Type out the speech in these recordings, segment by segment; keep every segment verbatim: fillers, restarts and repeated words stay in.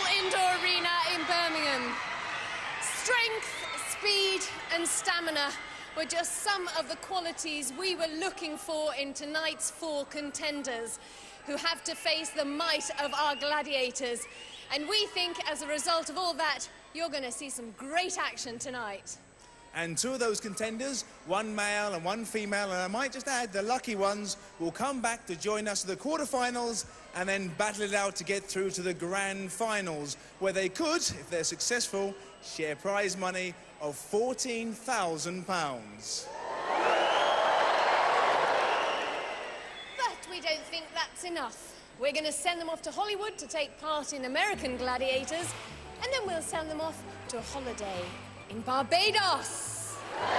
indoor arena in Birmingham. Strength, speed and stamina were just some of the qualities we were looking for in tonight's four contenders, who have to face the might of our gladiators. And we think, as a result of all that, you're going to see some great action tonight. And two of those contenders, one male and one female, and I might just add, the lucky ones, will come back to join us at the quarterfinals and then battle it out to get through to the grand finals, where they could, if they're successful, share prize money of fourteen thousand pounds. But we don't think that's enough. We're going to send them off to Hollywood to take part in American Gladiators, and then we'll send them off to a holiday in Barbados.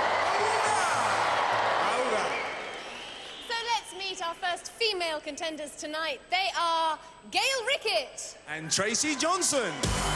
So let's meet our first female contenders tonight. They are Gail Rickett and Tracey Johnson.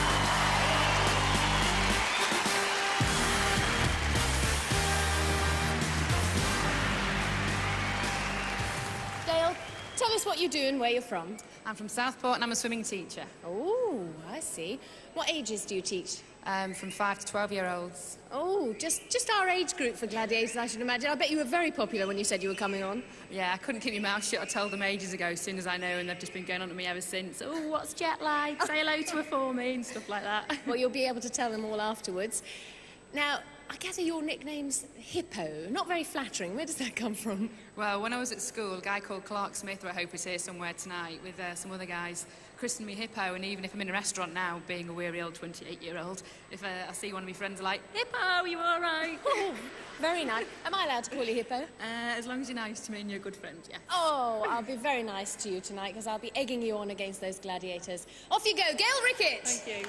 Gail, tell us what you do and where you're from. I'm from Southport and I'm a swimming teacher. Oh, I see. What ages do you teach? Um, from five to twelve-year-olds. Oh, just, just our age group for Gladiators, I should imagine. I bet you were very popular when you said you were coming on. Yeah, I couldn't keep my mouth shut. I told them ages ago, as soon as I know, and they've just been going on to me ever since. Oh, what's jet lag? Say hello to her for me and stuff like that. Well, you'll be able to tell them all afterwards. Now, I gather your nickname's Hippo. Not very flattering. Where does that come from? Well, when I was at school, a guy called Clark Smith, who I hope is here somewhere tonight, with uh, some other guys, christened me Hippo, and even if I'm in a restaurant now, being a weary old twenty-eight-year-old, if uh, I see one of my friends are like, Hippo, are you all right? Oh, very nice. Am I allowed to call you Hippo? Uh, as long as you're nice to me and you're a good friend, yeah. Oh, I'll be very nice to you tonight, because I'll be egging you on against those gladiators. Off you go, Gail Rickett! Thank you.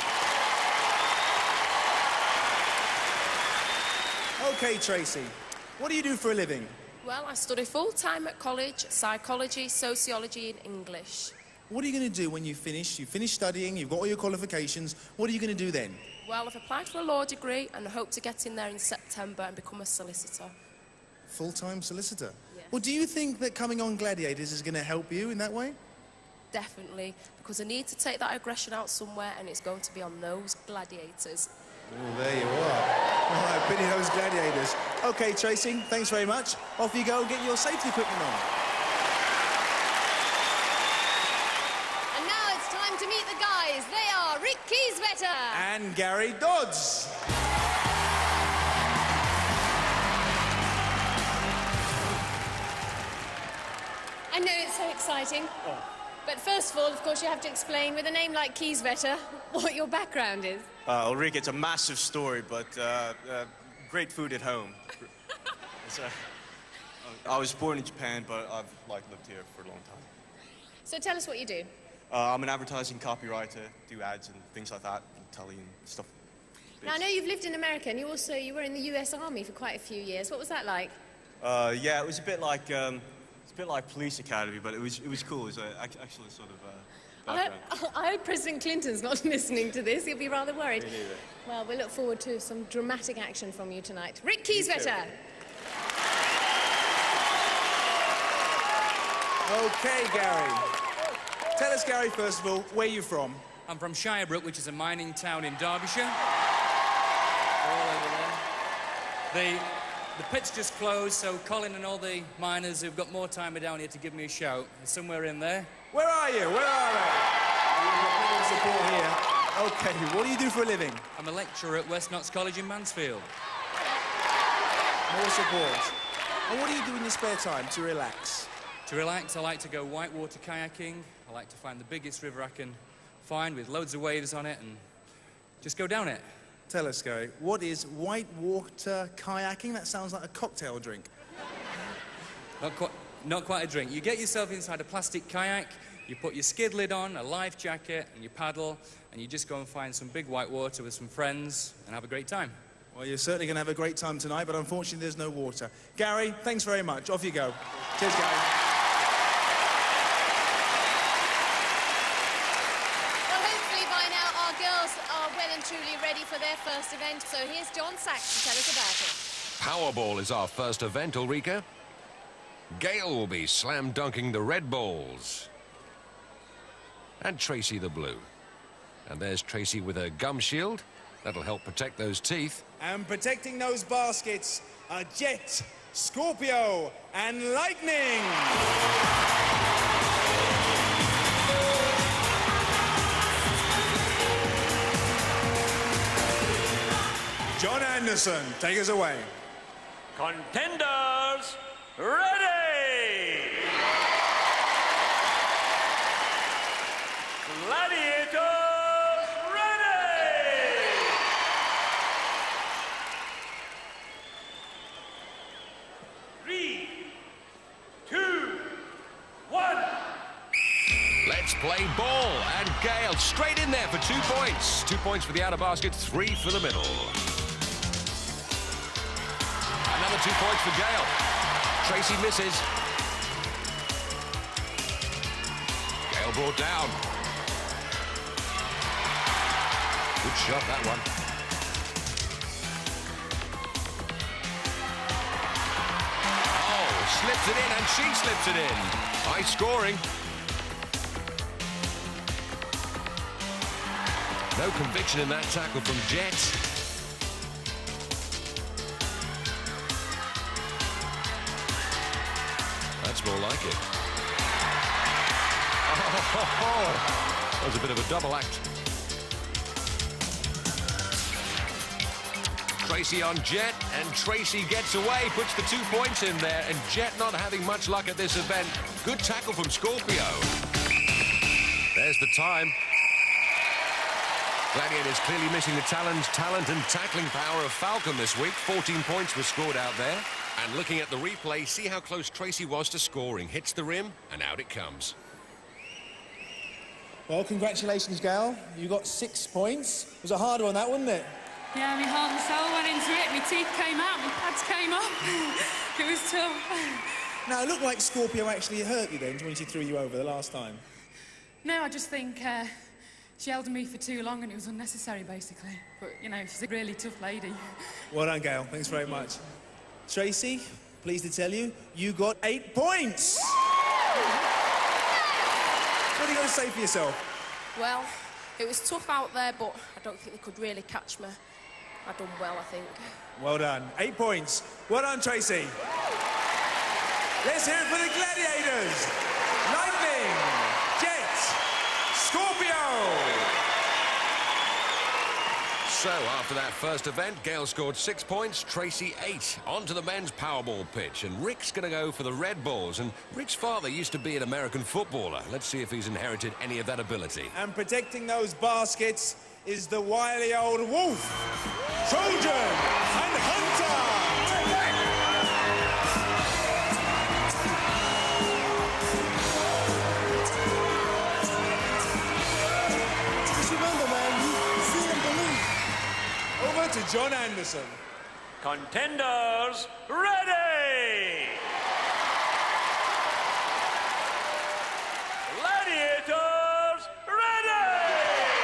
OK, Tracey, what do you do for a living? Well, I study full-time at college, psychology, sociology and English. What are you going to do when you finish? You finish studying, you've got all your qualifications. What are you going to do then? Well, I've applied for a law degree and I hope to get in there in September and become a solicitor. Full-time solicitor? Yes. Well, do you think that coming on Gladiators is going to help you in that way? Definitely, because I need to take that aggression out somewhere and it's going to be on those gladiators. Oh, there you are. All right, pity those gladiators. OK, Tracey, thanks very much. Off you go, get your safety equipment on. And now it's time to meet the guys. They are Rick Keiswetter and Gary Dodds. I know it's so exciting. Oh. But first of all, of course, you have to explain, with a name like Keiswetter, what your background is. Uh, well, Rick, it's a massive story, but uh, uh, great food at home. It's, uh, I was born in Japan, but I've like lived here for a long time. So tell us what you do. Uh, I'm an advertising copywriter, do ads and things like that, telly and stuff. Now, I know you've lived in America, and you also you were in the U S Army for quite a few years. What was that like? Uh, yeah, it was a bit like um, it's a bit like Police Academy, but it was it was cool. It was uh, actually sort of. Uh, I hope, I hope President Clinton's not listening to this. He'll be rather worried. Well, we look forward to some dramatic action from you tonight. Rick Keiswetter. OK, Gary. Tell us, Gary, first of all, where you're from. I'm from Shirebrook, which is a mining town in Derbyshire. All over there. The, the pit's just closed, so Colin and all the miners who've got more time are down here to give me a shout. They're somewhere in there. Where are you? Where are they? We've got plenty of support here. OK, what do you do for a living? I'm a lecturer at West Notts College in Mansfield. More support. And what do you do in your spare time to relax? To relax, I like to go whitewater kayaking. I like to find the biggest river I can find with loads of waves on it and just go down it. Tell us, Gary, what is whitewater kayaking? That sounds like a cocktail drink. Not quite, not quite a drink. You get yourself inside a plastic kayak, you put your skid lid on, a life jacket, and you paddle, and you just go and find some big white water with some friends and have a great time. Well, you're certainly going to have a great time tonight, but unfortunately there's no water. Gary, thanks very much. Off you go. Cheers, Gary. Truly ready for their first event, so here's John Sachs to tell us about it. Powerball is our first event, Ulrika. Gail will be slam dunking the red balls. And Tracey the blue. And there's Tracey with a gum shield. That'll help protect those teeth. And protecting those baskets are Jet, Scorpio, and Lightning. John Anderson, take us away. Contenders, ready! Gladiators, ready! Three, two, one. Let's play ball. And Gail straight in there for two points. Two points for the outer basket, three for the middle. Another two points for Gail. Tracey misses. Gail brought down. Good shot, that one. Oh, slips it in, and she slips it in. High scoring. No conviction in that tackle from Jet. That's more like it. Oh, that was a bit of a double act. Tracey on Jet, and Tracey gets away, puts the two points in there, and Jet not having much luck at this event. Good tackle from Scorpio. There's the time. Gladiators clearly missing the talent, talent and tackling power of Falcon this week. fourteen points were scored out there. And looking at the replay, see how close Tracey was to scoring. Hits the rim, and out it comes. Well, congratulations, Gail. You got six points. It was a hard one, that, wasn't it? Yeah, my heart and soul went into it. My teeth came out, my pads came off. It was tough. Now, it looked like Scorpio actually hurt you then when she threw you over the last time. No, I just think uh, she held me for too long and it was unnecessary, basically. But, you know, she's a really tough lady. Well done, Gail. Thanks very much. Tracey, pleased to tell you, you got eight points. What are you going to say for yourself? Well, it was tough out there, but I don't think they could really catch me. I done well, I think. Well done. Eight points. Well done, Tracey. Let's hear it for the Gladiators. Lightning, Jet, Scorpio. So, after that first event, Gail scored six points, Tracey eight. On to the men's Powerball pitch, and Rick's going to go for the red balls. And Rick's father used to be an American footballer. Let's see if he's inherited any of that ability. And protecting those baskets is the wily old wolf, Trojan and Hunter. Over to John Anderson. Contenders, ready! Gladiators, ready!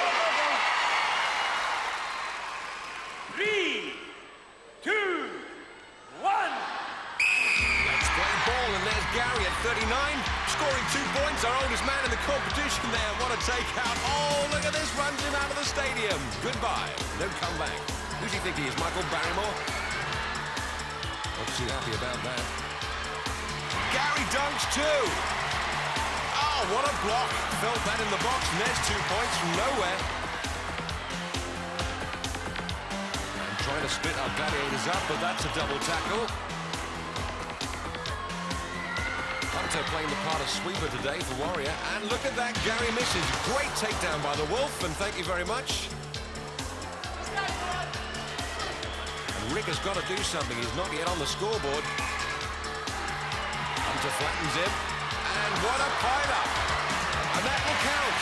Three, two, one. Let's play ball, and there's Gary at thirty-nine, scoring two points, our oldest man in the competition there. What a takeout. Oh, look at this, runs him out of the stadium. Goodbye, no comeback. Who's he think he is, Michael Barrymore? Not too happy about that. Gary dunks too. Oh, what a block. Felt that in the box, and there's two points from nowhere. And trying to split our Gladiators up, but that's a double tackle. Hunter playing the part of sweeper today for Warrior. And look at that, Gary misses. Great takedown by the Wolf, and thank you very much. Rick has got to do something. He's not yet on the scoreboard. Hunter flattens him. And what a pile-up. And that will count.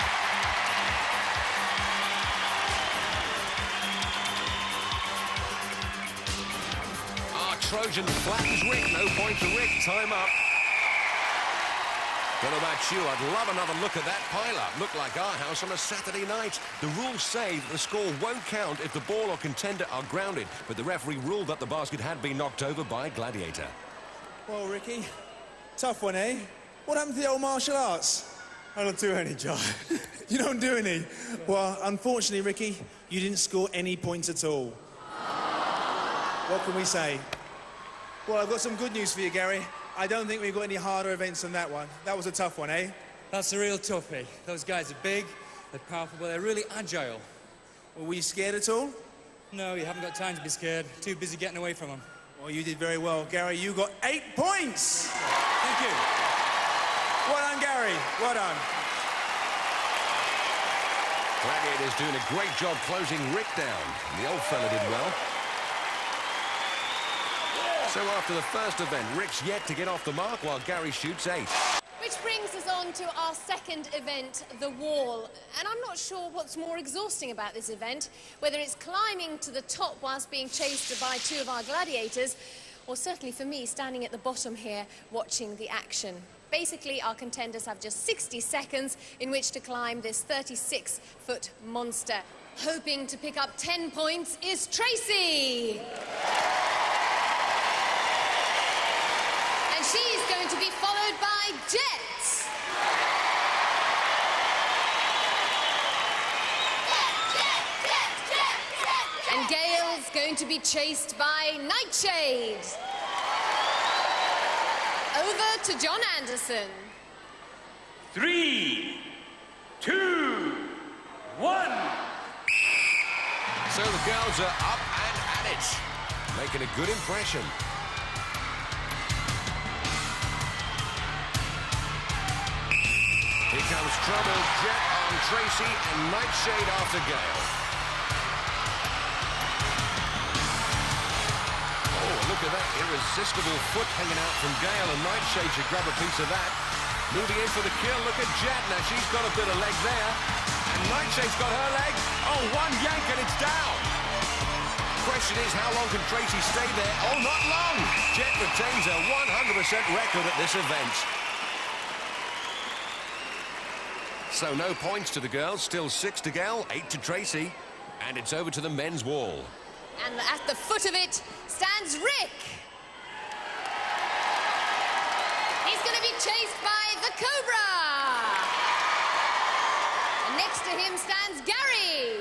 Ah, Trojan flattens Rick. No point to Rick. Time up. Don't know about you, I'd love another look at that pile-up. Looked like our house on a Saturday night. The rules say that the score won't count if the ball or contender are grounded, but the referee ruled that the basket had been knocked over by Gladiator. Well, Ricky, tough one, eh? What happened to the old martial arts? I don't do any, John. You don't do any? Well, unfortunately, Ricky, you didn't score any points at all. What can we say? Well, I've got some good news for you, Gary. I don't think we've got any harder events than that one. That was a tough one, eh? That's a real toughie. Those guys are big, they're powerful, but they're really agile. Well, were you scared at all? No, you haven't got time to be scared. Too busy getting away from them. Well, you did very well. Gary, you got eight points! Thank you. Well done, Gary. Well done. Gladiators doing a great job closing Rick down. The old fella did well. So after the first event, Rick's yet to get off the mark while Gary shoots eight. Which brings us on to our second event, the wall. And I'm not sure what's more exhausting about this event, whether it's climbing to the top whilst being chased by two of our gladiators, or certainly for me, standing at the bottom here watching the action. Basically, our contenders have just sixty seconds in which to climb this thirty-six foot monster. Hoping to pick up ten points is Tracey. And she's going to be followed by Jet. And Gail's going to be chased by Nightshade. Over to John Anderson. Three, two, one. So the girls are up and at it, making a good impression. Here comes trouble. Jet on Tracey and Nightshade after Gail. Oh, look at that irresistible foot hanging out from Gail, and Nightshade should grab a piece of that. Moving in for the kill. Look at Jet. Now she's got a bit of leg there. And Nightshade's got her leg. Oh, one yank and it's down. Question is, how long can Tracey stay there? Oh, not long. Jet retains a one hundred percent record at this event. So no points to the girls, still six to Gail, eight to Tracey, and it's over to the men's wall. And at the foot of it stands Rick. He's going to be chased by the Cobra. And next to him stands Gary.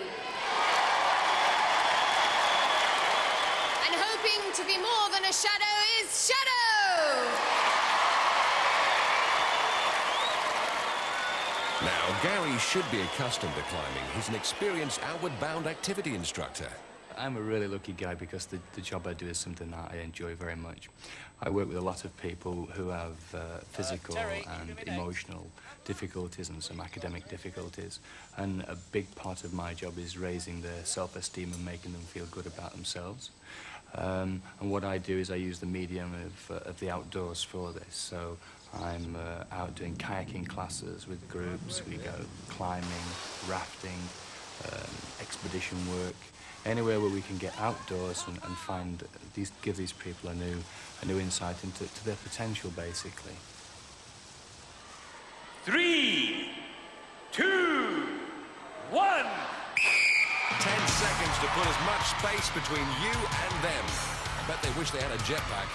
And hoping to be more than a shadow is Shadow. Now, Gary should be accustomed to climbing. He's an experienced outward-bound activity instructor. I'm a really lucky guy because the, the job I do is something that I enjoy very much. I work with a lot of people who have uh, physical uh, Terry, and emotional difficulties and some academic difficulties. And a big part of my job is raising their self-esteem and making them feel good about themselves. Um, and what I do is I use the medium of, uh, of the outdoors for this. So I'm uh, out doing kayaking classes with groups. We go climbing, rafting, um, expedition work, anywhere where we can get outdoors and, and find these, give these people a new, a new insight into to their potential, basically. Three, two, one. Ten seconds to put as much space between you and them. I bet they wish they had a jetpack.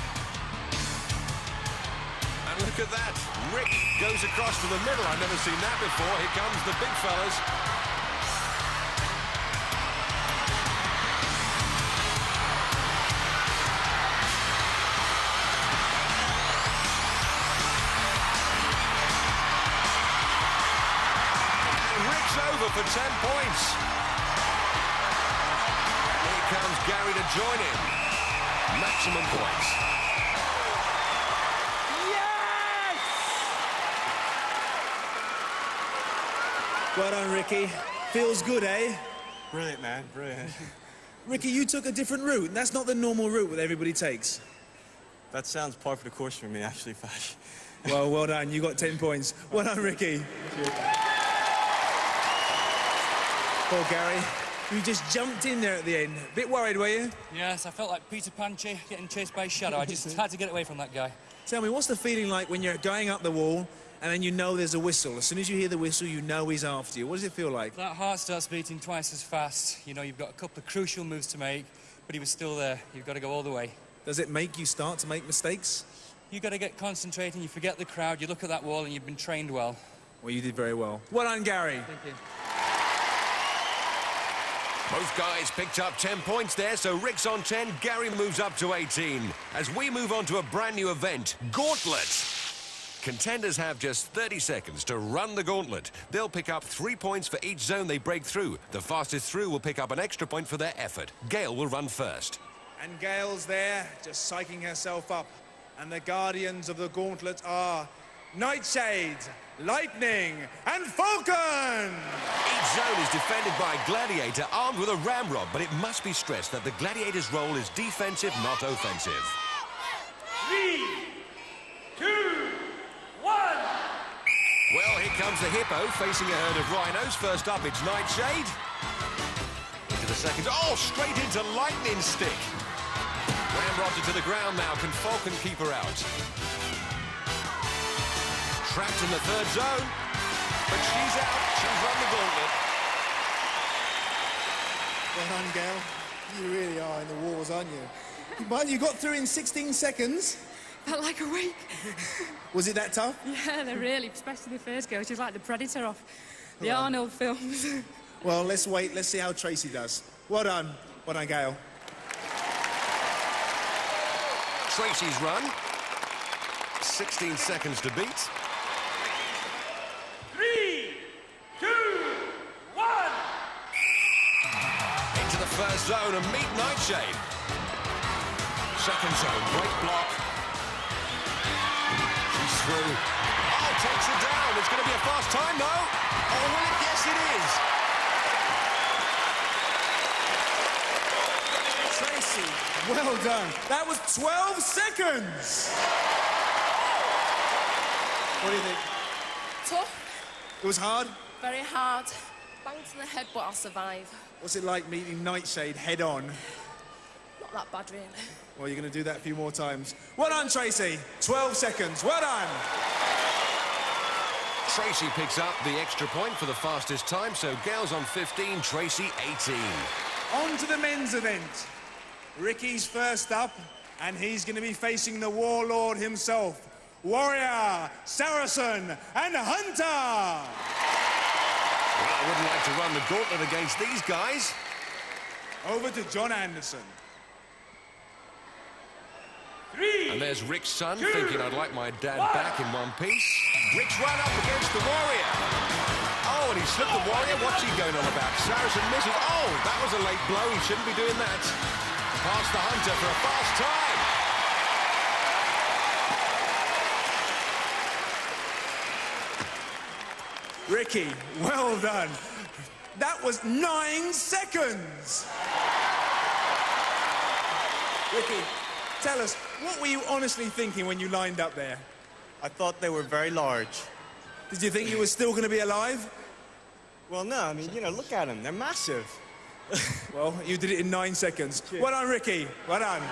And look at that. Rick goes across to the middle. I've never seen that before. Here comes the big fellas. And Rick's over for ten points. And here comes Gary to join him. Maximum points. Well done, Ricky. Feels good, eh? Brilliant, man. Brilliant. Ricky, you took a different route, and that's not the normal route that everybody takes. That sounds par for the course for me, actually, Fash. Well, well done. You got ten points. Well done, Ricky. Poor Gary. You just jumped in there at the end. A bit worried, were you? Yes, I felt like Peter Pan getting chased by a shadow. I just had to get away from that guy. Tell me, what's the feeling like when you're going up the wall and then you know there's a whistle? As soon as you hear the whistle, you know he's after you. What does it feel like? That heart starts beating twice as fast. You know, you've got a couple of crucial moves to make, but he was still there. You've got to go all the way. Does it make you start to make mistakes? You've got to get concentrating. You forget the crowd. You look at that wall and you've been trained well. Well, you did very well. Well done, Gary. Thank you. Both guys picked up ten points there, so Rick's on ten, Gary moves up to eighteen. As we move on to a brand new event, Gauntlet. Contenders have just thirty seconds to run the gauntlet. They'll pick up three points for each zone they break through. The fastest through will pick up an extra point for their effort. Gail will run first. And Gail's there, just psyching herself up. And the guardians of the gauntlet are Nightshade, Lightning, and Falcon! Each zone is defended by a Gladiator armed with a ramrod, but it must be stressed that the Gladiator's role is defensive, not offensive. Three, two, one. Well, here comes the Hippo facing a herd of rhinos. First up, it's Nightshade. Into the second. Oh, straight into Lightning Stick. Ramrodded to the ground now. Can Falcon keep her out? Trapped in the third zone. But she's out. She's run the gauntlet. Well done, Gail. You really are in the wars, aren't you? Well, you got through in sixteen seconds. Felt like a week. Was it that tough? Yeah, they're really, especially the first girl. She's like the Predator off the Well, Arnold films. Well, let's wait. Let's see how Tracey does. Well done. Well done, Gail. Tracey's run. sixteen seconds to beat. Three, two, one. Into the first zone and meet Nightshade. Second zone, great block. She's through. Oh, takes her down. It's going to be a fast time, though. Oh, will it? Yes, it is. Tracey, well done. That was twelve seconds. What do you think? Tough, It was hard? very hard. Bang to the head, but I'll survive. What's it like meeting Nightshade head on? Not that bad, really. Well, you're going to do that a few more times. Well done, Tracey. twelve seconds. Well done. Tracey picks up the extra point for the fastest time, so Gail's on fifteen, Tracey eighteen. On to the men's event. Ricky's first up, and he's going to be facing the warlord himself. Warrior, Saracen, and Hunter! Well, I wouldn't like to run the gauntlet against these guys. Over to John Anderson. Three. And there's Rick's son, Two, thinking I'd like my dad one. back in one piece. Rick's run up against the Warrior. Oh, and he slipped the Warrior. What's he going on about? Saracen misses. Oh, that was a late blow. He shouldn't be doing that. Past the Hunter for a fast time. Ricky, well done. That was nine seconds. Ricky, tell us, what were you honestly thinking when you lined up there? I thought they were very large. Did you think you were still going to be alive? Well, no, I mean, you know, look at them. They're massive. Well, you did it in nine seconds. Well done, Ricky. Well done.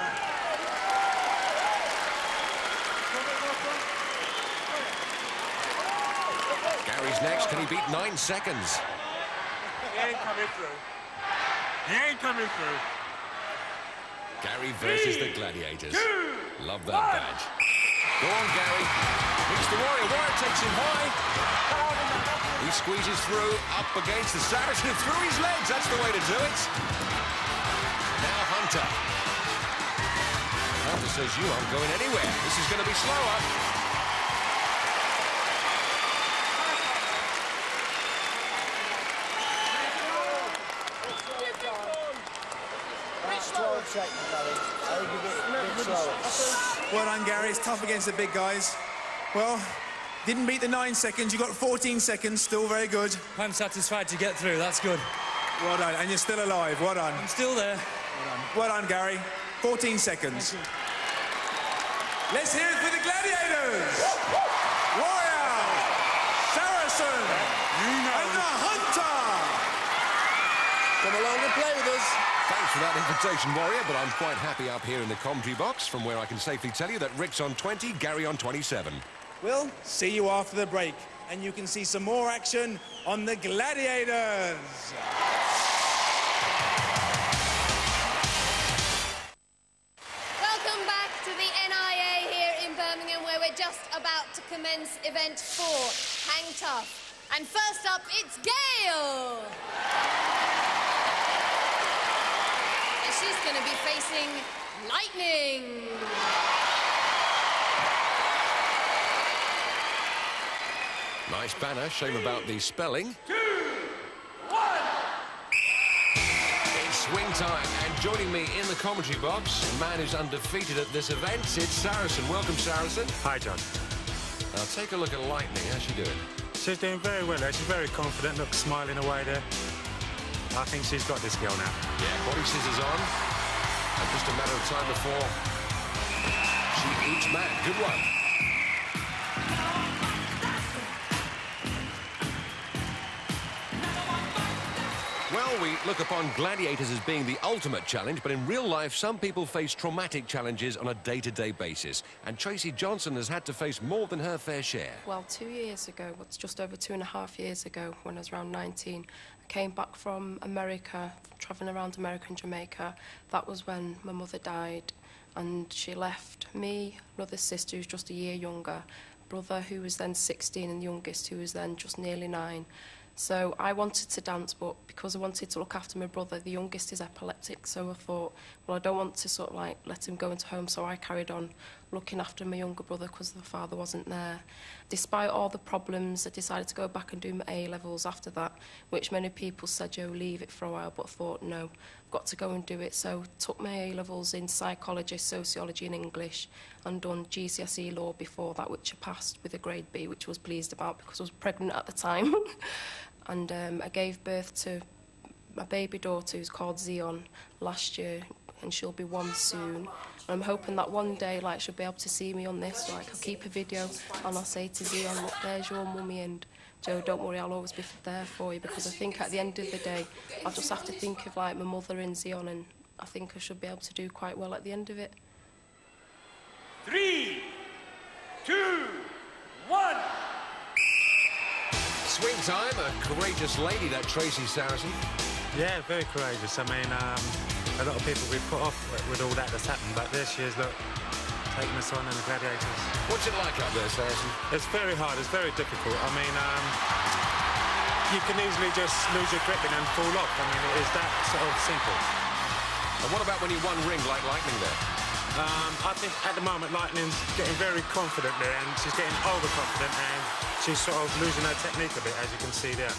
Gary's next. Can he beat nine seconds? He ain't coming through. He ain't coming through. Gary versus Three, the Gladiators. two, Love that one. badge. Go on, Gary. Reach the Warrior. Warrior takes him high. He squeezes through, up against the Saracen, through his legs. That's the way to do it. Now Hunter. Hunter says, you aren't going anywhere. This is going to be slower. Well done, Gary. It's tough against the big guys. Well, didn't beat the nine seconds. You got fourteen seconds. Still very good. I'm satisfied to get through. That's good. Well done. And you're still alive. Well done. I'm still there. Well done, well done Gary. fourteen seconds. Let's hear it for the Gladiators. Warrior, Saracen, and the Hunter. Come along and play with us. Thanks for that invitation, Warrior, but I'm quite happy up here in the commentary box, from where I can safely tell you that Rick's on twenty, Gary on twenty-seven. We'll see you after the break, and you can see some more action on the Gladiators. Welcome back to the N I A here in Birmingham, where we're just about to commence men's event four, Hang Tough. And first up, it's Gail. And she's going to be facing Lightning. Nice banner. Shame about the spelling. Two, one. It's swing time, and joining me in the commentary box, a man who's undefeated at this event, it's Saracen. Welcome, Saracen. Hi, John. Now, take a look at Lightning. How's she doing? She's doing very well there. She's very confident, looks smiling away there. I think she's got this girl now. Yeah, body scissors on. And just a matter of time before she eats Matt. Good one. Well, we look upon Gladiators as being the ultimate challenge, but in real life, some people face traumatic challenges on a day-to-day basis. And Tracey Johnson has had to face more than her fair share. Well, two years ago, what's just over two and a half years ago, when I was around nineteen, I came back from America, travelling around America and Jamaica. That was when my mother died, and she left me, another sister who's just a year younger, brother who was then sixteen, and the youngest who was then just nearly nine. So I wanted to dance, but because I wanted to look after my brother, the youngest is epileptic, so I thought, well, I don't want to sort of like let him go into home, so I carried on looking after my younger brother because the father wasn't there. Despite all the problems, I decided to go back and do my A-levels after that, which many people said, Joe, leave it for a while, but I thought, no, I've got to go and do it. So took my A-levels in psychology, sociology and English, and done G C S E law before that, which I passed with a grade B, which I was pleased about because I was pregnant at the time. And um, I gave birth to my baby daughter, who's called Zion, last year, and she'll be one soon. And I'm hoping that one day, like, she'll be able to see me on this. Like, I'll keep a video and I'll say to Zion, look, there's your mummy, and Joe, don't worry, I'll always be there for you, because I think at the end of the day, I'll just have to think of, like, my mother and Zion, and I think I should be able to do quite well at the end of it. Three, two, one. Swing time, a courageous lady, that Tracey Saracen. Yeah, very courageous. I mean, um, a lot of people we put off with all that that's happened, but there she is, look, taking us on in the Gladiators. What's it like up there, Saracen? It's very hard, it's very difficult. I mean, um, you can easily just lose your gripping and fall off. I mean, it is that sort of simple. And what about when you won ring like Lightning there? Um, I think at the moment Lightning's getting very confident there, and she's getting overconfident, and she's sort of losing her technique a bit, as you can see there.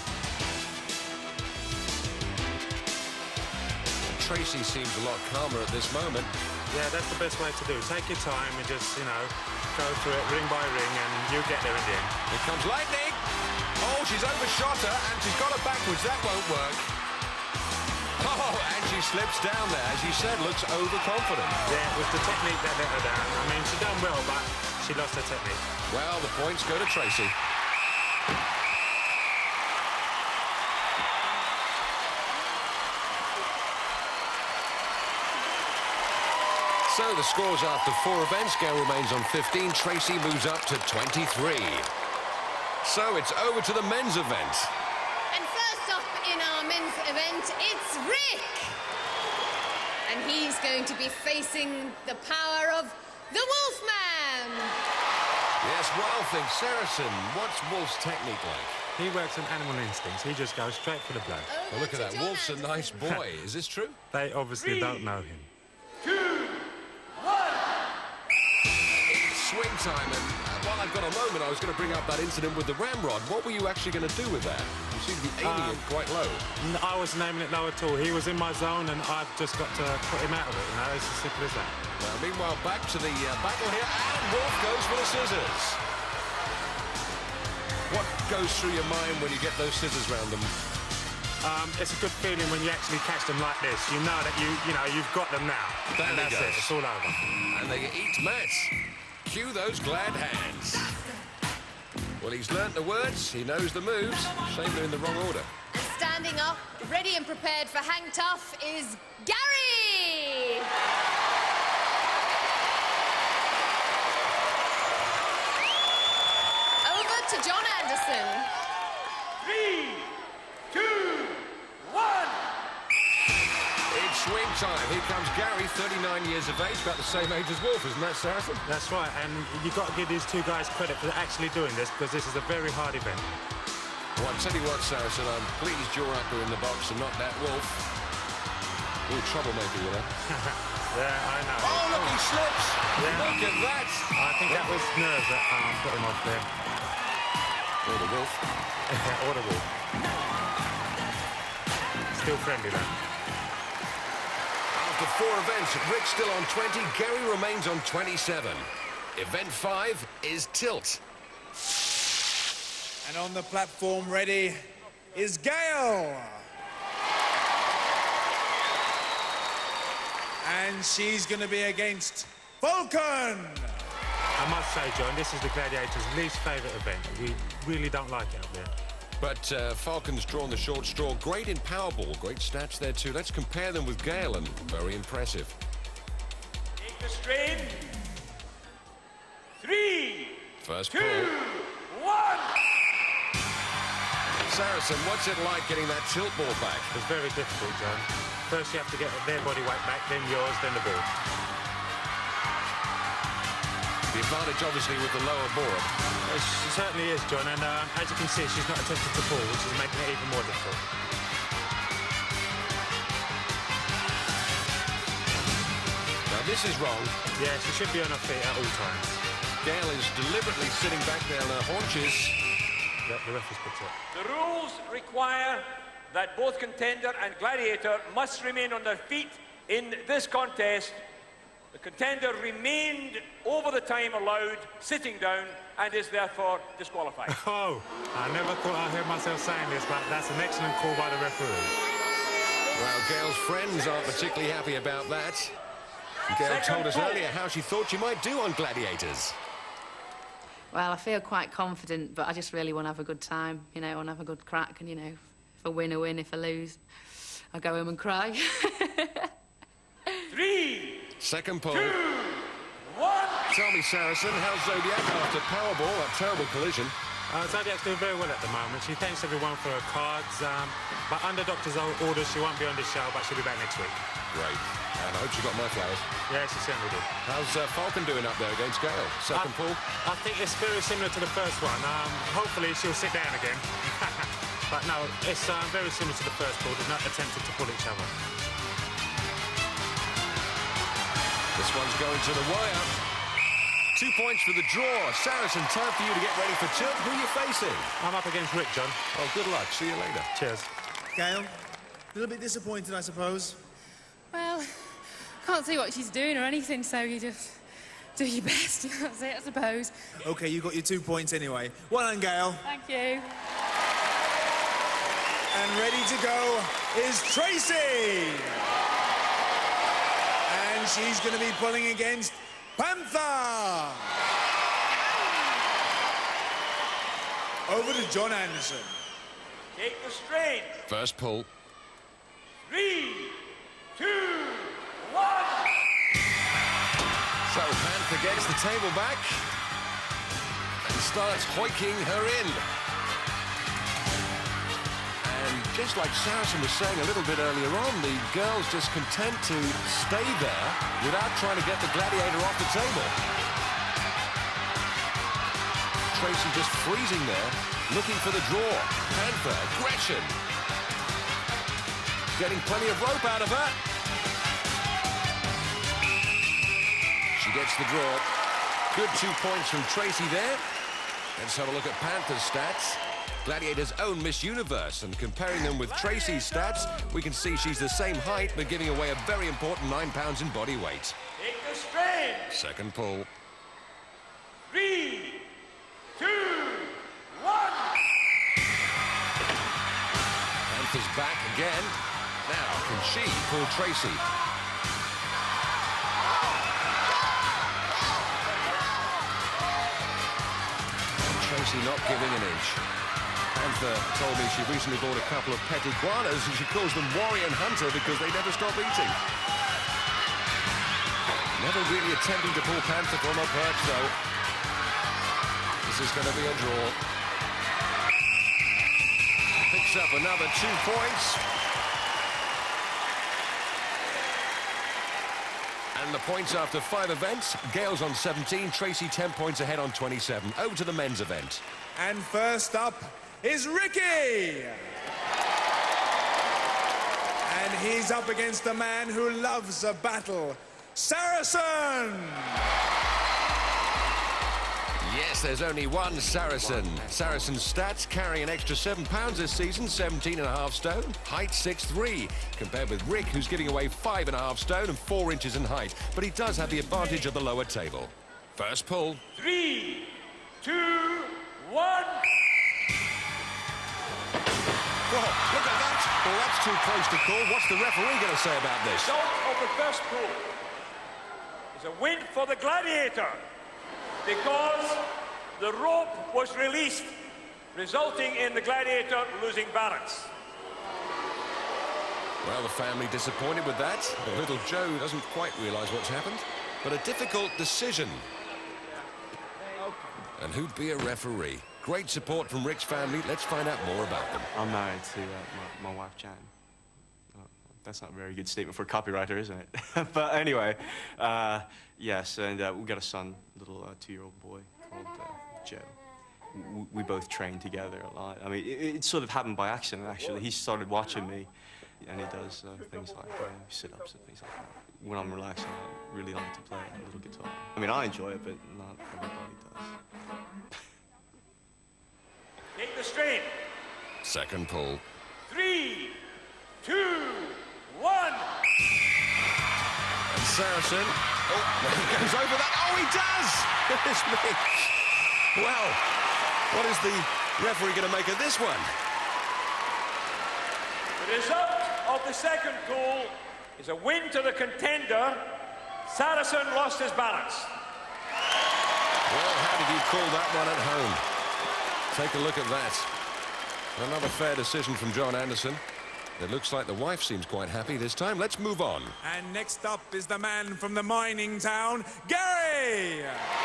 Tracey seems a lot calmer at this moment. Yeah, that's the best way to do. Take your time and just, you know, go through it ring by ring, and you'll get there in the end. Here comes Lightning. Oh, she's overshot her, and she's got her backwards. That won't work. Oh, and she slips down there. As you said, looks overconfident. Yeah, it was the technique that let her down. I mean, she done well, but she lost her technique. Well, the points go to Tracey. So the scores after four events. Gail remains on fifteen. Tracey moves up to twenty-three. So it's over to the men's event. And first up in our men's event, it's Rick. And he's going to be facing the power of the Wolfman. Yes, Wild Thing. Saracen, what's Wolf's technique like? He works on animal instincts. He just goes straight for the blood. Over Well, look at to that. John Wolf's a Anderson. nice boy. Is this true? They obviously Three, don't know him. Two, one. It's swing time, and uh, while I've got a moment, I was going to bring up that incident with the ramrod. What were you actually going to do with that? You seem to be aiming Um, it quite low. N- I wasn't aiming it low at all. He was in my zone, and I've just got to put him out of it. You know, it's as simple as that. Now, meanwhile, back to the uh, battle here, and Wolf goes for the scissors. What goes through your mind when you get those scissors round them? Um, it's a good feeling when you actually catch them like this. You know that you, you know, you've got them now. There and he that's goes. it. It's all over. And they eat Matt. Cue those glad hands. Well, he's learnt the words. He knows the moves. Shame they're in the wrong order. And standing up, ready and prepared for Hang Tough is Gary. Over to John Anderson. Three, two, one. It's Swing time. Here comes Gary, thirty-nine years of age, about the same age as Wolf, isn't that, Saracen? That's right, and you've got to give these two guys credit for actually doing this, because this is a very hard event. Well, I'll tell you what, Saracen, I'm pleased you're up there in the box and not that Wolf. A little troublemaker, you know. Yeah, I know. Oh, look, he slips. Yeah. Look at that. I think that was nerves that um, put him off there. Or the Wolf. Or the Wolf. Still friendly, though. After four events, Rick's still on twenty. Gary remains on twenty-seven. Event five is Tilt. And on the platform ready is Gail. And she's going to be against Falcon. I must say, John, this is the Gladiators' least favourite event. We really don't like it up there. But uh, Falcon's drawn the short straw. Great in Powerball. Great stats there, too. Let's compare them with Gail, and very impressive. Take the strain. Three, First two, pull. one. Saracen, what's it like getting that tilt ball back? It's very difficult, John. First you have to get their body weight back, then yours, then the ball. The advantage, obviously, with the lower board. It certainly is, John, and um, as you can see, she's not attempted to pull, which is making it even more difficult. Now, this is wrong. Yeah, she should be on her feet at all times. Gail is deliberately sitting back there on her haunches. Yeah, the ref has picked it. The rules require that both contender and gladiator must remain on their feet in this contest. The contender remained over the time allowed, sitting down, and is therefore disqualified. Oh, I never thought I'd hear myself saying this, but that's an excellent call by the referee. Well, Gail's friends aren't particularly happy about that. Gail Second told us pull. earlier how she thought she might do on Gladiators. Well, I feel quite confident, but I just really want to have a good time, you know, I want to have a good crack, and, you know, if I win, I win. If I lose, I go home and cry. Three, Second pull. two, one. Tell me, Saracen, how's Zodiac after Powerball, that terrible collision? Uh, Zodiac's doing very well at the moment. She thanks everyone for her cards, um, but under doctor's orders, she won't be on the show, but she'll be back next week. Great. And I hope she got my flowers. Yeah, she certainly did. How's uh, Falcon doing up there against Gail? Second I, pull? I think it's very similar to the first one. Um, hopefully she'll sit down again. But no, it's uh, very similar to the first pull. They're not attempting to pull each other. This one's going to the wire. Two points for the draw. Saracen, time for you to get ready for tilt. Who are you facing? I'm up against Rick, John. Oh, good luck. See you later. Cheers. Gail, a little bit disappointed, I suppose. Well, can't see what she's doing or anything, so you just do your best. That's it, I suppose. OK, you got your two points anyway. Well done, Gail. Thank you. And ready to go is Tracey. And she's going to be pulling against Panther. Over to John Anderson. Take the strain. First pull. Three, two, one. So Panther gets the table back and starts hoiking her in. And just like Saracen was saying a little bit earlier on, the girl's just content to stay there without trying to get the gladiator off the table. Tracey just freezing there, looking for the draw. Panther, aggression. Getting plenty of rope out of her. She gets the draw. Good two points from Tracey there. Let's have a look at Panther's stats. Gladiator's own Miss Universe, and comparing them with Tracey's stats, we can see she's the same height, but giving away a very important nine pounds in body weight. Take the strain. Second pull. Three, two, one. Panther's back again. Now, can she pull Tracey? And Tracey not giving an inch. Panther told me she recently bought a couple of pet iguanas and she calls them Warrior and Hunter because they never stop eating. Never really attempting to pull Panther from her perch, though. This is going to be a draw. Picks up another two points. And the points after five events. Gail's on seventeen, Tracey ten points ahead on twenty-seven. Over to the men's event. And first up is Ricky. And he's up against a man who loves a battle, Saracen. Yes, there's only one Saracen. Saracen's stats carry an extra seven pounds this season, seventeen and a half stone. Height six three, compared with Rick, who's giving away five and a half stone and four inches in height. But he does have the advantage of the lower table. First pull. Three, two, one. Whoa, look at that. Well, that's too close to call. What's the referee going to say about this? The result of the first pull is a win for the Gladiator, because the rope was released, resulting in the Gladiator losing balance. Well, the family disappointed with that. The little Joe doesn't quite realise what's happened. But a difficult decision. And who'd be a referee? Great support from Rick's family. Let's find out more about them. I'm married to uh, my, my wife, Jan. Oh, that's not a very good statement for a copywriter, isn't it? But anyway, uh, yes, and uh, we've got a son, little uh, two-year-old boy called uh, Joe. W we both train together a lot. I mean, it, it sort of happened by accident, actually. He started watching me, and he does uh, things like uh, sit-ups and things like that. When I'm relaxing, I really like to play a little guitar. I mean, I enjoy it, but not everybody does. Take the strain. Second pull. Three, two, one. And Saracen. Oh, he goes over that. Oh, he does! Goodness me. Well, what is the referee going to make of this one? The result of the second pull is a win to the contender. Saracen lost his balance. Well, how did you call that one at home? Take a look at that. Another fair decision from John Anderson. It looks like the wife seems quite happy this time. Let's move on. And next up is the man from the mining town, Gary.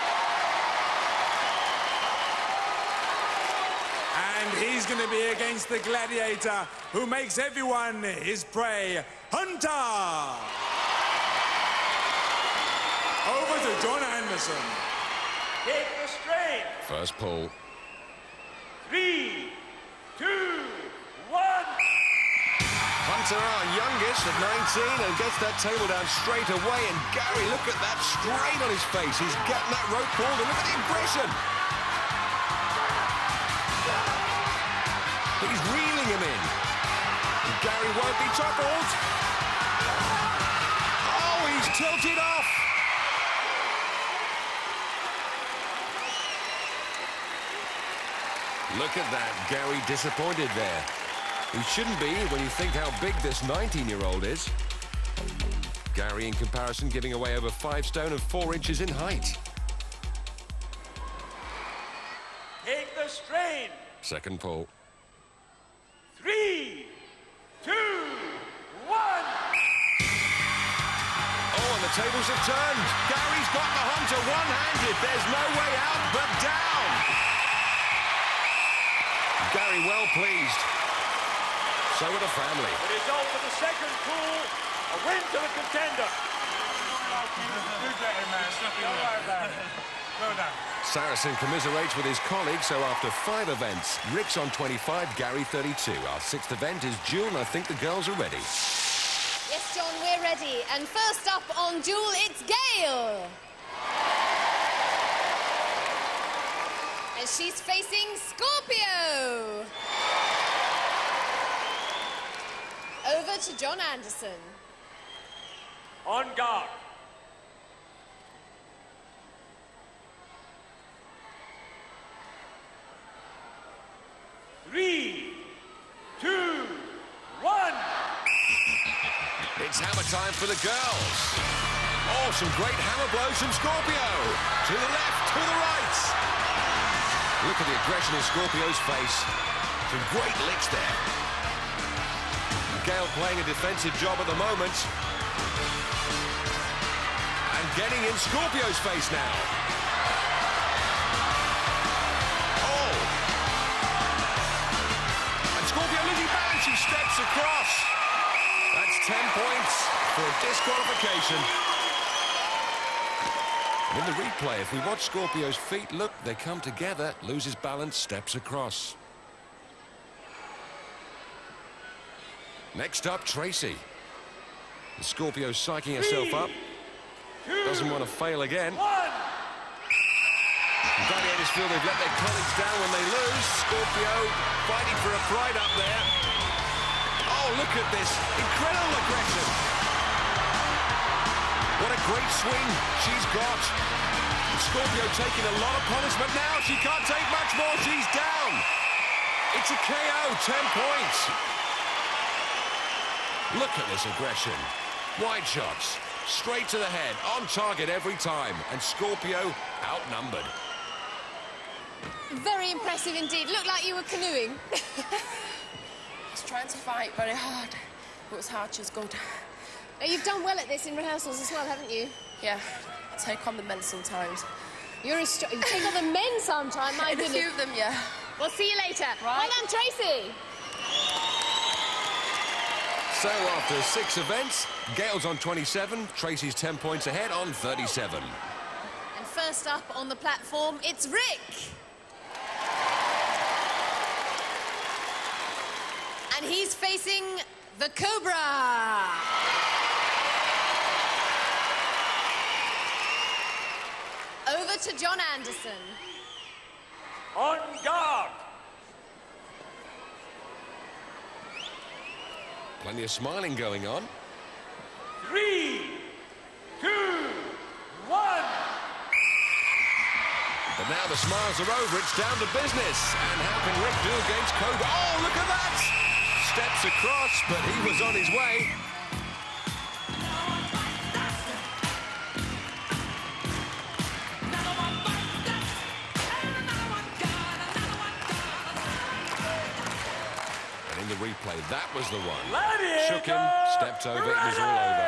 And he's going to be against the Gladiator, who makes everyone his prey, Hunter. Over to John Anderson. Take the strain. First pull. Three, two, one. Hunter, our youngest, at nineteen, and gets that table down straight away. And Gary, look at that strain on his face. He's getting that rope pulled, and look at the aggression. He's reeling him in. And Gary won't be toppled. Oh, he's tilted off. Look at that, Gary disappointed there. He shouldn't be when you think how big this nineteen-year-old is. Gary, in comparison, giving away over five stone and four inches in height. Take the strain. Second pull. Three, two, one. Oh, and the tables have turned. Gary's got the Hunter one-handed. There's no way out but down. Gary well pleased. So are the family. The result of the second pool, a win to the contender. Well done. Saracen commiserates with his colleagues, so after five events, Rick's on twenty-five, Gary thirty-two. Our sixth event is Duel, and I think the girls are ready. Yes, John, we're ready. And first up on Duel, it's Gail. And she's facing Scorpio. Over to John Anderson. On guard. Three, two, one. It's hammer time for the girls. Oh, some great hammer blows from Scorpio. To the left, to the right. Look at the aggression in Scorpio's face. Some great licks there. Gail playing a defensive job at the moment. And getting in Scorpio's face now. Oh! And Scorpio losing balance, she steps across. That's ten points for a disqualification. In the replay, if we watch Scorpio's feet, look, they come together, loses balance, steps across. Next up, Tracey. The Scorpio's psyching herself up. Doesn't want to fail again. Gladiators feel they've let their colleagues down when they lose. Scorpio fighting for a pride up there. Oh, look at this. Incredible aggression. What a great swing she's got. Scorpio taking a lot of punishment now. She can't take much more. She's down. It's a K O, ten points. Look at this aggression. Wide shots, straight to the head, on target every time. And Scorpio outnumbered. Very impressive indeed. Looked like you were canoeing. I was trying to fight very hard. It was hard, she was good. Now, you've done well at this in rehearsals as well, haven't you? Yeah, I take on the men sometimes. You're a you take on the men sometime, my In goodness. a few of them, yeah. We'll see you later. Right. Well done, Tracey. So after six events, Gail's on twenty-seven, Tracey's ten points ahead on thirty-seven. And first up on the platform, it's Rick. And he's facing the Cobra. Over to John Anderson. On guard. Plenty of smiling going on. Three, two, one. But now the smiles are over, it's down to business. And how can Rick do against Cobra? Oh, look at that! Steps across, but he was on his way. And in the replay, that was the one. Gladiator Shook him, stepped over, it was all over.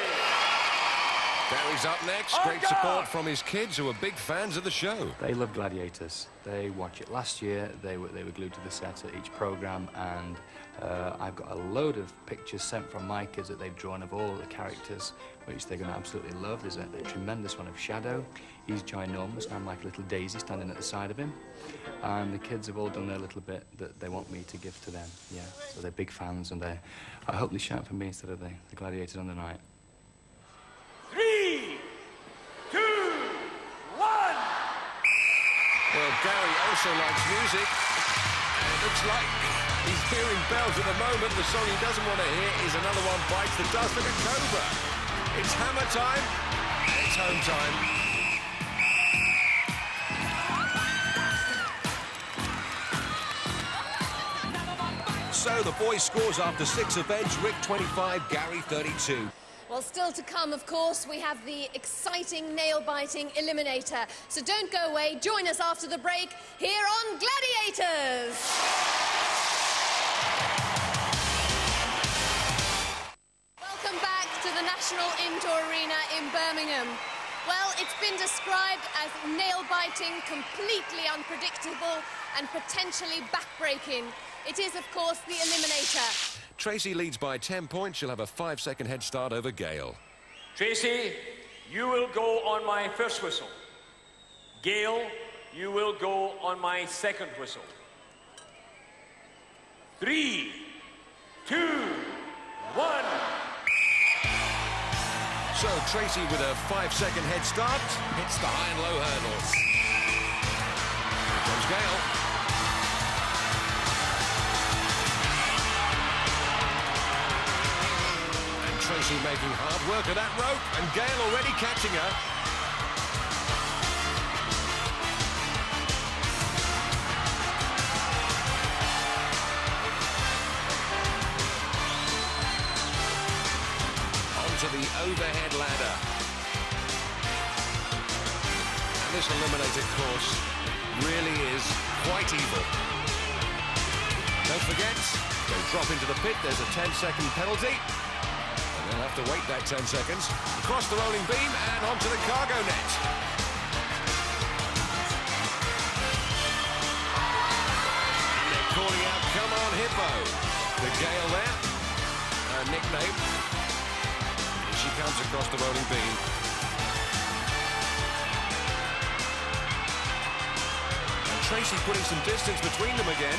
Gary's up next. Great support from his kids who are big fans of the show. They love Gladiators. They watch it. Last year, they were, they were glued to the set at each programme, and uh, I've got a load of pictures sent from my kids that they've drawn of all the characters, which they're going to absolutely love. There's a, a tremendous one of Shadow. He's ginormous, and I'm like a little daisy standing at the side of him. And the kids have all done their little bit that they want me to give to them, yeah. So they're big fans, and they I hope they shout for me instead of the, the Gladiators on the night. Three, two, one. Well, Gary also likes music, and it looks like he's hearing bells at the moment. The song he doesn't want to hear is another one bites the dust like a cobra. It's hammer time, and it's home time. So the boys scores after six events. Rick twenty-five, Gary thirty-two. Well, still to come, of course, we have the exciting nail-biting eliminator. So don't go away. Join us after the break here on Gladiators. Welcome back to the National Indoor Arena in Birmingham. Well, it's been described as nail-biting, completely unpredictable, and potentially back-breaking. It is, of course, the eliminator. Tracey leads by ten points. She'll have a five-second head start over Gail. Tracey, you will go on my first whistle. Gail, you will go on my second whistle. Three, two, one. So Tracey with a five-second head start hits the high and low hurdles. Here comes Gail. Tracey making hard work of that rope, and Gail already catching her. Onto the overhead ladder. And this eliminator course really is quite evil. Don't forget, go drop into the pit, there's a ten-second penalty. They'll have to wait that ten seconds. Across the rolling beam and onto the cargo net. And they're calling out, come on, Hippo. To Gail there, her nickname. And she comes across the rolling beam. Tracey putting some distance between them again.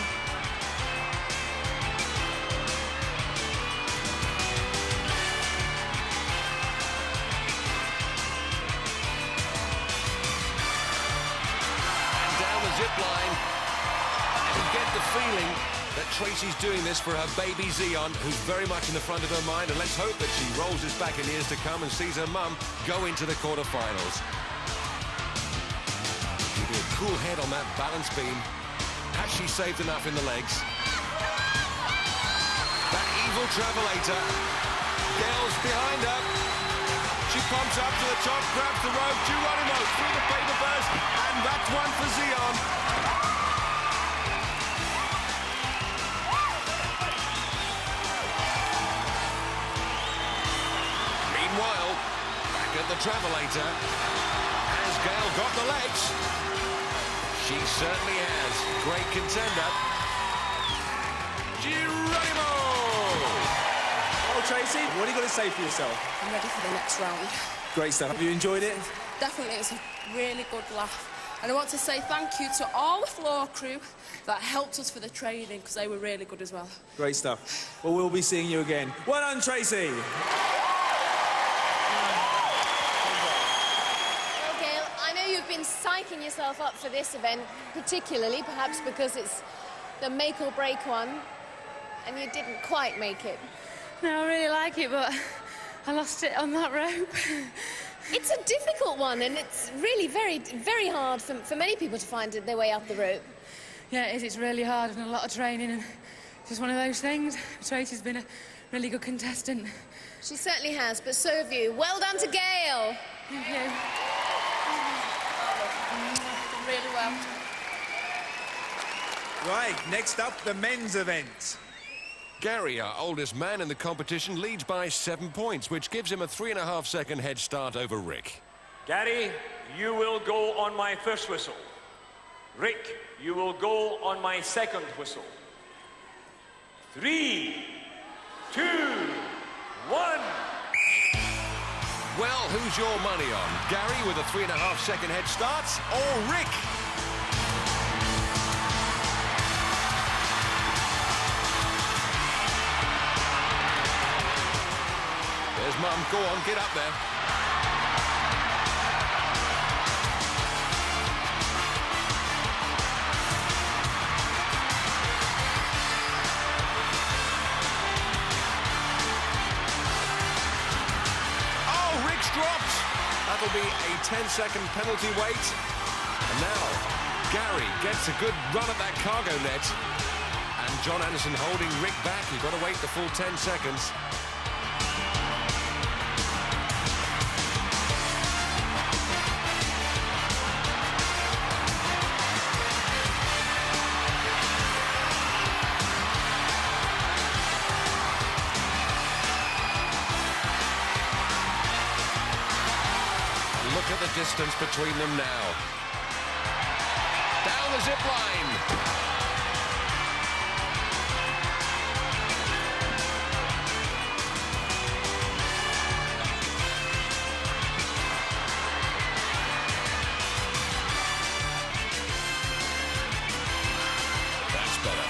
And down the zip line. And you get the feeling that Tracey's doing this for her baby Zion, who's very much in the front of her mind, and let's hope that she rolls this back in years to come and sees her mum go into the quarterfinals. Keeping a cool head on that balance beam. Has she saved enough in the legs? That evil travelator. Gail's behind her. She pumps up to the top, grabs the rope. Geronimo through the paper burst, and that's one for Zion. Meanwhile, back at the travelator, has Gail got the legs? She certainly has. Great contender. Geronimo! Oh, Tracey, what are you going to say for yourself? I'm ready for the next round. Great stuff. Have you enjoyed it? Definitely, it's a really good laugh. And I want to say thank you to all the floor crew that helped us for the training, because they were really good as well. Great stuff. Well, we'll be seeing you again. Well done, Tracey. You've been psyching yourself up for this event, particularly perhaps because it's the make or break one, and you didn't quite make it. No, I really like it, but I lost it on that rope. It's a difficult one, and it's really very, very hard for, for many people to find their way up the rope. Yeah, it is. It's really hard and a lot of training, and it's just one of those things. Tracey's been a really good contestant. She certainly has, but so have you. Well done to Gail. Thank you. Really well. Right, next up, the men's event. Gary, our oldest man in the competition, leads by seven points, which gives him a three and a half second head start over Rick. Gary, you will go on my first whistle. Rick, you will go on my second whistle. Three, two, one. Well, who's your money on? Gary with a three and a half second head start, or Rick? There's Mum. Go on, get up there. Dropped. That'll be a ten second penalty wait. And now, Gary gets a good run at that cargo net. And John Anderson holding Rick back. You've got to wait the full ten seconds. Look at the distance between them now. Down the zip line. That's better.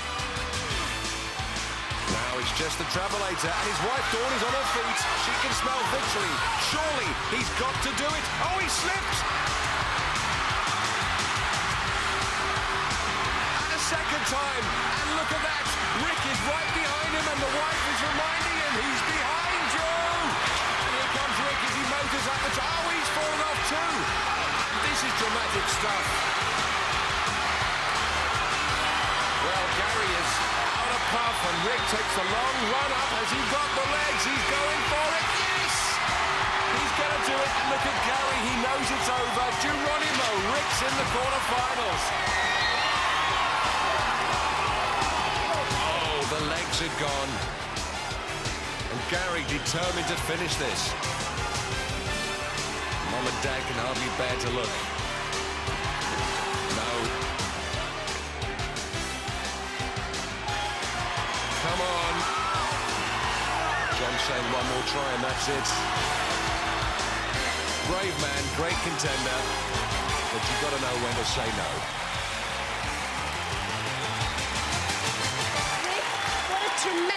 Now it's just the travelator, and his wife Dawn is on her feet. She can smell victory. Surely he's got to do it. Oh, he slipped! And a second time. And look at that. Rick is right behind him, and the wife is reminding him he's behind you. And here comes Rick as he motors up the top. Oh, he's fallen off too. This is dramatic stuff. Well, Gary is out of puff, and Rick takes a long run up. Has he got the legs? He's going for it. Yes! He's going to do it. And look at Gary. He knows it's over. Geronimo. Rick's in the quarterfinals. Oh, the legs are gone. And Gary determined to finish this. Mom and Dad can hardly bear to look. No. Come on. John's saying one more try and that's it. Brave man, great contender, but you've got to know when to say no.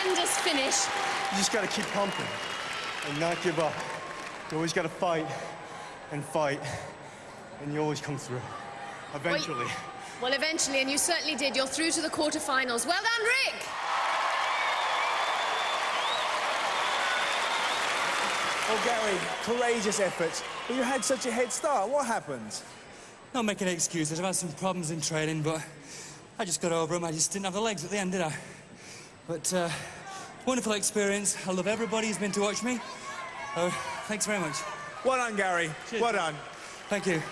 stupendous finish. You just got to keep pumping and not give up. You always got to fight and fight, and you always come through. Eventually. Well, well, eventually, and you certainly did. You're through to the quarterfinals. Well done, Rick. Well, Gary, courageous effort. But you had such a head start. What happened? Not making excuses. I've had some problems in training, but I just got over them. I just didn't have the legs at the end, did I? But, uh, wonderful experience. I love everybody who's been to watch me. Oh, thanks very much. Well done, Gary. Cheers. Well done. Thank you.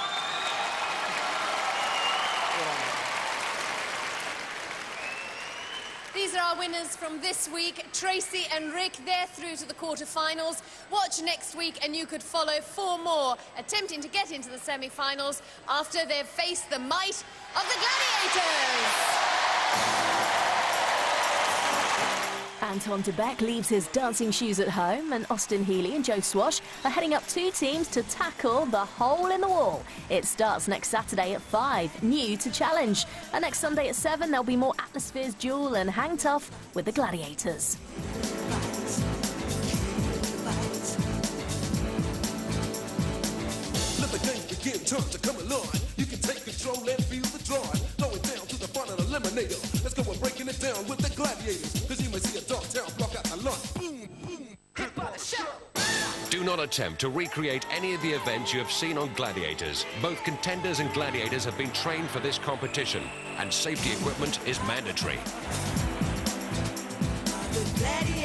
These are our winners from this week. Tracey and Rick, they're through to the quarterfinals. Watch next week and you could follow four more attempting to get into the semi-finals after they've faced the might of the Gladiators. Anton de Beck leaves his dancing shoes at home, and Austin Healy and Joe Swash are heading up two teams to tackle the hole in the wall. It starts next Saturday at five, new to challenge. And next Sunday at seven, there'll be more Atmospheres Duel and Hang Tough with the Gladiators. Let the game begin, turn to come along. You can take control and feel the drawing. Going down to the front of the eliminator. Let's go and breaking it down with the Gladiators. Cause you may see a dark town block out the lunch. Boom, boom, hit by the shot. Do not attempt to recreate any of the events you have seen on Gladiators. Both contenders and gladiators have been trained for this competition, and safety equipment is mandatory. The Gladiators.